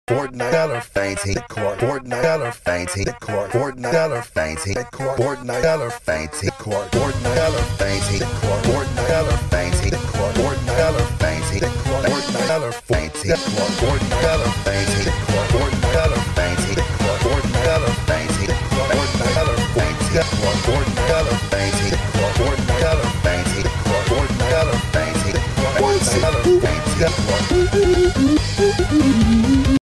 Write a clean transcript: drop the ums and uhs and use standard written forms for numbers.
Fortnite fainting court. Fortnite fainting court. Fortnite fainting court. Fortnite fainting court. Fortnite fainting court. Fortnite fainting court. Fortnite fainting court. Fortnite fainting court. Fortnite